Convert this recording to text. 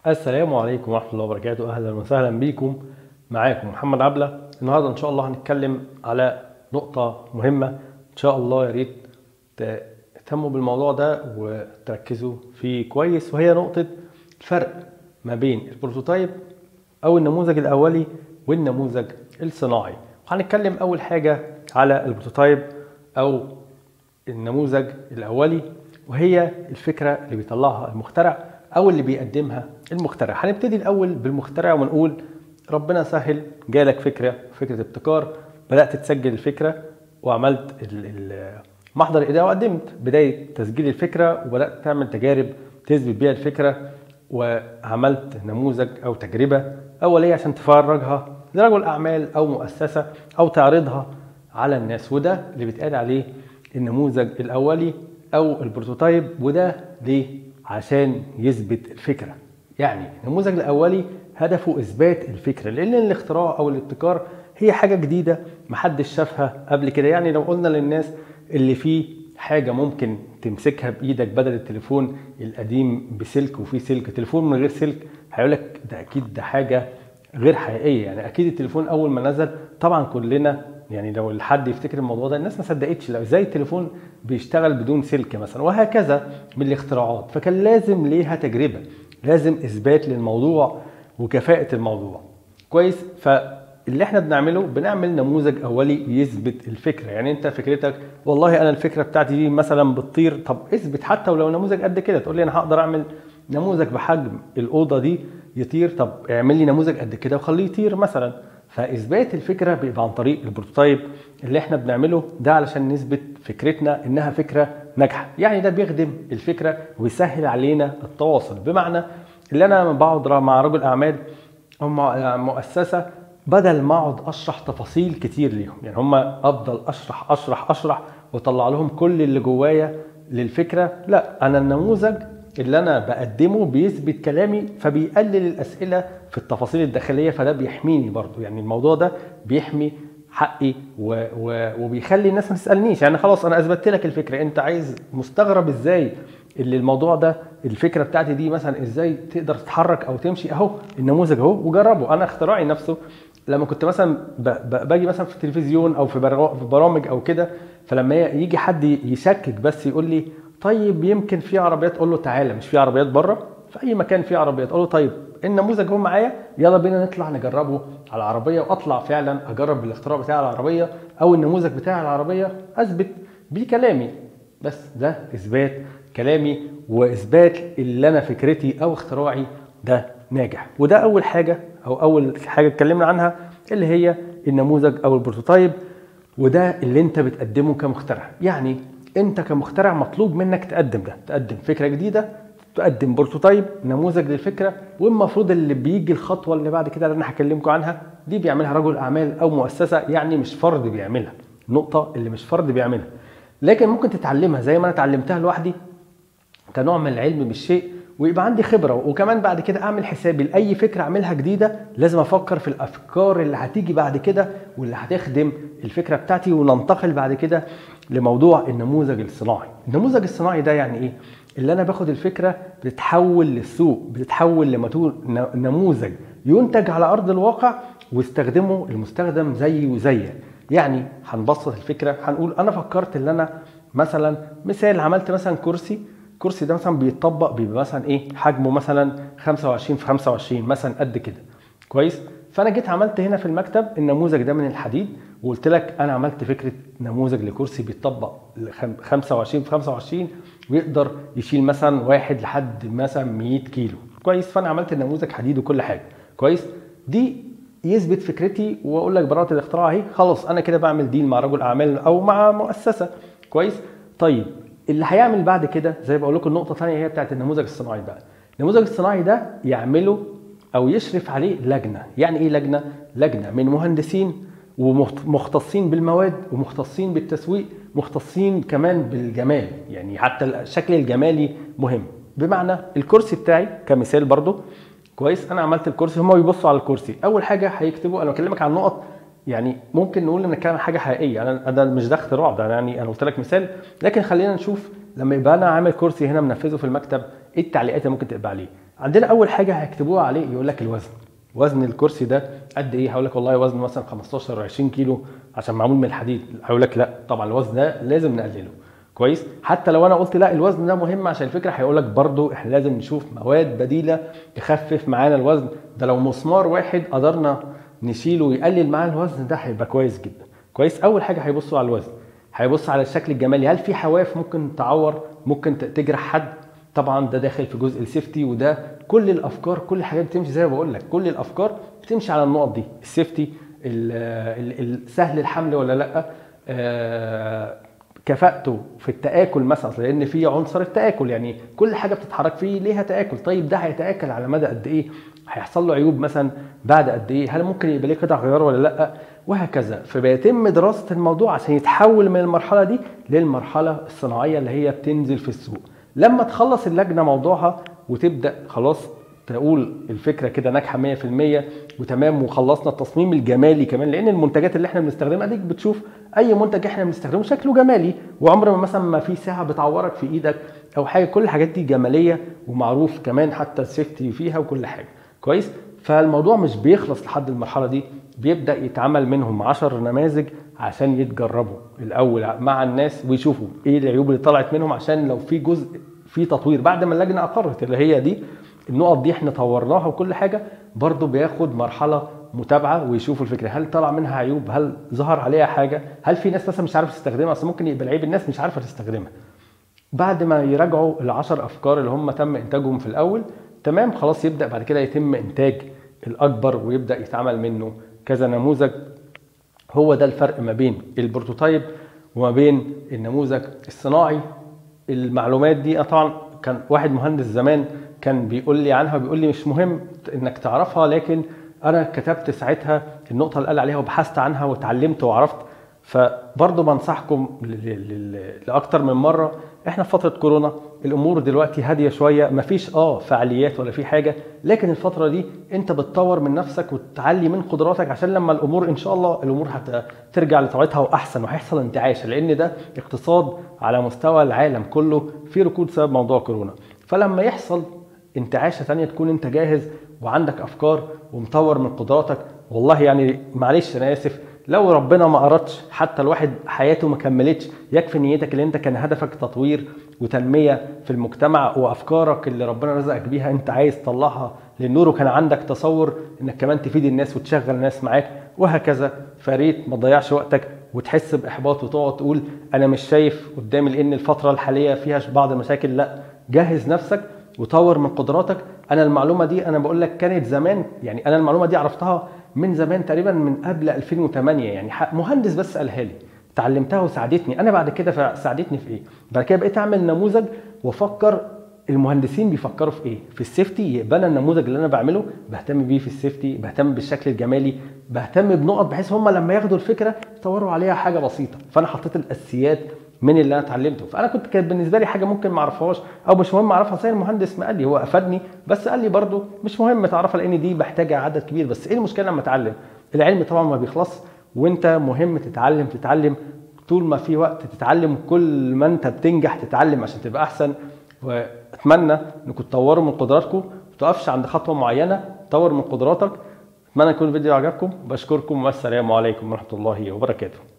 السلام عليكم ورحمة الله وبركاته. أهلا وسهلا بيكم. معاكم محمد عبلة. النهاردة إن شاء الله هنتكلم على نقطة مهمة إن شاء الله. يا ريت تهتموا بالموضوع ده وتركزوا فيه كويس، وهي نقطة الفرق ما بين البروتوتايب أو النموذج الأولي والنموذج الصناعي. وهنتكلم أول حاجة على البروتوتايب أو النموذج الأولي، وهي الفكرة اللي بيطلعها المخترع أو اللي بيقدمها المخترع. هنبتدي الأول بالمخترع ونقول ربنا سهل، جالك فكرة ابتكار، بدأت تسجل الفكرة وعملت محضر الإداء وقدمت بداية تسجيل الفكرة، وبدأت تعمل تجارب تثبت بيها الفكرة، وعملت نموذج أو تجربة أولية عشان تفرجها لرجل أعمال أو مؤسسة أو تعرضها على الناس. وده اللي بيتقال عليه النموذج الأولي أو البروتوتايب. وده ليه؟ عشان يثبت الفكرة. يعني النموذج الأولي هدفه إثبات الفكرة، لأن الاختراع أو الابتكار هي حاجة جديدة محدش شافها قبل كده. يعني لو قلنا للناس اللي فيه حاجة ممكن تمسكها بإيدك بدل التليفون القديم بسلك وفيه سلك، تليفون من غير سلك، هيقولك ده أكيد ده حاجة غير حقيقية. يعني أكيد التليفون أول ما نزل طبعا كلنا، يعني لو الحد يفتكر الموضوع ده، الناس ما صدقتش لو ازاي التليفون بيشتغل بدون سلك مثلا، وهكذا من الاختراعات. فكان لازم ليها تجربة، لازم اثبات للموضوع وكفاءة الموضوع كويس. فاللي احنا بنعمل نموذج اولي يثبت الفكرة. يعني انت فكرتك والله انا الفكرة بتاعتي دي مثلا بتطير، طب اثبت حتى ولو نموذج قد كده. تقول لي انا هقدر اعمل نموذج بحجم الأوضة دي يطير، طب اعمل لي نموذج قد كده وخليه يطير مثلا. فاثبات الفكره بيبقى عن طريق البروتوتايب اللي احنا بنعمله ده، علشان نثبت فكرتنا انها فكره ناجحه. يعني ده بيخدم الفكره ويسهل علينا التواصل، بمعنى اللي انا لما بقعد مع رجل اعمال او مع مؤسسه، بدل ما اقعد اشرح تفاصيل كتير ليهم، يعني هم افضل اشرح واطلع لهم كل اللي جوايا للفكره، لا، انا النموذج اللي انا بقدمه بيثبت كلامي، فبيقلل الاسئله في التفاصيل الداخليه، فده بيحميني برضو. يعني الموضوع ده بيحمي حقي وبيخلي الناس ما تسالنيش. يعني خلاص انا اثبتت لك الفكره، انت عايز مستغرب ازاي اللي الموضوع ده الفكره بتاعتي دي مثلا ازاي تقدر تتحرك او تمشي، اهو النموذج اهو وجربه. انا اختراعي نفسه لما كنت مثلا باجي مثلا في التلفزيون او في برامج او كده، فلما يجي حد يشكك بس يقول لي طيب يمكن في عربيات، اقول له تعالى، مش في عربيات بره في اي مكان في عربيات، اقول له طيب النموذج هو معايا، يلا بينا نطلع نجربه على العربيه، واطلع فعلا اجرب الاختراع بتاع العربيه او النموذج بتاع العربيه، اثبت بيه كلامي. بس ده اثبات كلامي واثبات اللي انا فكرتي او اختراعي ده ناجح. وده اول حاجه اتكلمنا عنها، اللي هي النموذج او البروتوتايب. وده اللي انت بتقدمه كمخترع. يعني انت كمخترع مطلوب منك تقدم فكره جديده، تقدم بروتوتايب نموذج للفكره. والمفروض اللي بيجي الخطوه اللي بعد كده اللي انا هكلمكم عنها دي بيعملها رجل اعمال او مؤسسه، يعني مش فرد بيعملها. النقطه اللي مش فرد بيعملها، لكن ممكن تتعلمها زي ما انا اتعلمتها لوحدي كنوع من العلم بالشيء، ويبقى عندي خبره. وكمان بعد كده اعمل حسابي لاي فكره اعملها جديده، لازم افكر في الافكار اللي هتيجي بعد كده واللي هتخدم الفكره بتاعتي. وننتقل بعد كده لموضوع النموذج الصناعي. النموذج الصناعي ده يعني ايه؟ اللي انا باخد الفكره بتتحول للسوق، بتتحول لنموذج ينتج على ارض الواقع واستخدمه المستخدم زي وزيك. يعني هنبسط الفكره، هنقول انا فكرت ان انا مثلا مثال عملت مثلا كرسي ده مثلا بيتطبق، بيبقى مثلا ايه حجمه مثلا 25 في 25 مثلا قد كده كويس. فانا جيت عملت هنا في المكتب النموذج ده من الحديد، وقلت لك انا عملت فكره نموذج لكرسي بيتطبق 25 في 25 ويقدر يشيل مثلا واحد لحد مثلا 100 كيلو كويس. فانا عملت النموذج حديد وكل حاجه كويس. دي يثبت فكرتي واقول لك براءه الاختراع اهي. خلاص انا كده بعمل ديل مع رجل اعمال او مع مؤسسه كويس. طيب اللي هيعمل بعد كده زي بقول لكم النقطه الثانيه هي بتاعت النموذج الصناعي بقى. النموذج الصناعي ده يعمله او يشرف عليه لجنه. يعني ايه لجنه؟ لجنه من مهندسين ومختصين بالمواد ومختصين بالتسويق، مختصين كمان بالجمال، يعني حتى الشكل الجمالي مهم. بمعنى الكرسي بتاعي كمثال برضو كويس، انا عملت الكرسي، هم بيبصوا على الكرسي اول حاجه هيكتبوا. انا بكلمك عن نقط يعني ممكن نقول ان كان حاجه حقيقيه، انا مش ده اختراع ده، يعني انا قلت لك مثال. لكن خلينا نشوف لما يبقى انا عامل كرسي هنا منفذه في المكتب، ايه التعليقات اللي ممكن تبقى عليه. عندنا اول حاجه هيكتبوها عليه يقول لك الوزن. وزن الكرسي ده قد ايه؟ هقول لك والله وزنه مثلا 15 20 كيلو عشان معمول من الحديد. هقول لك لا طبعا الوزن ده لازم نقلله. كويس؟ حتى لو انا قلت لا الوزن ده مهم عشان الفكره، هيقول لك برضو احنا لازم نشوف مواد بديله تخفف معانا الوزن ده. لو مسمار واحد قدرنا نشيله ويقلل معانا الوزن ده هيبقى كويس جدا. كويس؟ اول حاجه هيبصوا على الوزن، هيبص على الشكل الجمالي، هل في حواف ممكن تعور، ممكن تجرح حد؟ طبعا ده داخل في جزء السيفتي. وده كل الافكار، كل الحاجات بتمشي زي ما بقول لك، كل الافكار بتمشي على النقط دي. السيفتي، سهل الحمل ولا لا، كفاءته في التآكل مثلا، لان في عنصر التآكل، يعني كل حاجه بتتحرك فيه ليها تآكل. طيب ده هيتآكل على مدى قد ايه؟ هيحصل له عيوب مثلا بعد قد ايه؟ هل ممكن يبقى ليه قطع غيار ولا لا؟ وهكذا. فبيتم دراسه الموضوع عشان يتحول من المرحله دي للمرحله الصناعيه اللي هي بتنزل في السوق. لما تخلص اللجنه موضوعها وتبدا خلاص تقول الفكره كده ناجحه 100% وتمام، وخلصنا التصميم الجمالي كمان، لان المنتجات اللي احنا بنستخدمها ديك بتشوف اي منتج احنا بنستخدمه شكله جمالي، وعمر ما مثلا ما في ساعه بتعورك في ايدك او حاجه. كل الحاجات دي جماليه ومعروف كمان حتى السيفتي فيها وكل حاجه. كويس؟ فالموضوع مش بيخلص لحد المرحله دي، بيبدا يتعمل منهم 10 نماذج عشان يتجربوا الاول مع الناس ويشوفوا ايه العيوب اللي طلعت منهم، عشان لو في جزء في تطوير بعد ما اللجنه اقرت اللي هي دي النقط دي احنا طورناها وكل حاجه، برضو بياخد مرحله متابعه ويشوفوا الفكره هل طلع منها عيوب، هل ظهر عليها حاجه، هل في ناس مثلا مش عارفه تستخدمها. اصل ممكن يبقى العيب الناس مش عارفه تستخدمها. بعد ما يراجعوا ال10 افكار اللي هم تم انتاجهم في الاول، تمام، خلاص يبدا بعد كده يتم انتاج الاكبر ويبدا يتعمل منه كذا نموذج. هو ده الفرق ما بين البروتوتايب وما بين النموذج الصناعي. المعلومات دي طبعا كان واحد مهندس زمان كان بيقول لي عنها، بيقول لي مش مهم انك تعرفها، لكن انا كتبت ساعتها النقطه اللي قال عليها وبحثت عنها واتعلمت وعرفت. فبرضه بنصحكم لاكتر من مره، احنا في فتره كورونا، الامور دلوقتي هاديه شويه، مفيش فعاليات ولا في حاجه، لكن الفتره دي انت بتطور من نفسك وتعلي من قدراتك عشان لما الامور ان شاء الله الامور هترجع لطبيعتها واحسن وهيحصل انتعاش، لان ده اقتصاد على مستوى العالم كله في ركود بسبب موضوع كورونا. فلما يحصل انتعاشه ثانيه تكون انت جاهز وعندك افكار ومطور من قدراتك. والله يعني معلش انا اسف، لو ربنا ما اردش حتى الواحد حياته ما كملتش، يكفي نيتك اللي انت كان هدفك تطوير وتنميه في المجتمع، وافكارك اللي ربنا رزقك بيها انت عايز تطلعها للنور، وكان عندك تصور انك كمان تفيد الناس وتشغل الناس معاك وهكذا. فريت ما تضيعش وقتك وتحس باحباط وتقعد تقول انا مش شايف قدامي لان الفتره الحاليه فيها بعض المشاكل. لا، جهز نفسك وطور من قدراتك. انا المعلومه دي انا بقول لك كانت زمان، يعني انا المعلومه دي عرفتها من زمان تقريبا من قبل 2008، يعني مهندس بس قالها لي، اتعلمتها وساعدتني. انا بعد كده ساعدتني في ايه؟ بعد كده بقيت اعمل نموذج وافكر المهندسين بيفكروا في ايه في السيفتي، يبقى انا النموذج اللي انا بعمله بهتم بيه في السيفتي، بهتم بالشكل الجمالي، بهتم بنقط بحيث هم لما ياخدوا الفكره يطوروا عليها حاجه بسيطه. فانا حطيت الاساسيات من اللي انا اتعلمته. فانا كانت بالنسبه لي حاجه ممكن ما اعرفهاش او مش مهم اعرفها، زي المهندس ما قال لي، هو افادني بس قال لي برده مش مهم تعرفها لان دي محتاجه عدد كبير. بس ايه المشكله لما اتعلم؟ العلم طبعا ما بيخلص، وانت مهم تتعلم طول ما في وقت تتعلم. كل ما انت بتنجح تتعلم عشان تبقى احسن. واتمنى انكم تطوروا من قدراتكم، ما تقفش عند خطوه معينه، طور من قدراتك. اتمنى يكون الفيديو عجبكم، بشكركم والسلام عليكم ورحمه الله وبركاته.